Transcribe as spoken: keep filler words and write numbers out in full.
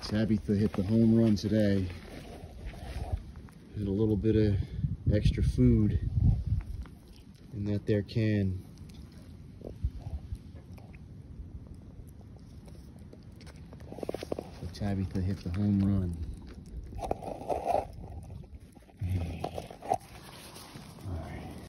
Tabbytha hit the home run today. Had a little bit of extra food in that there can. So Tabbytha hit the home run.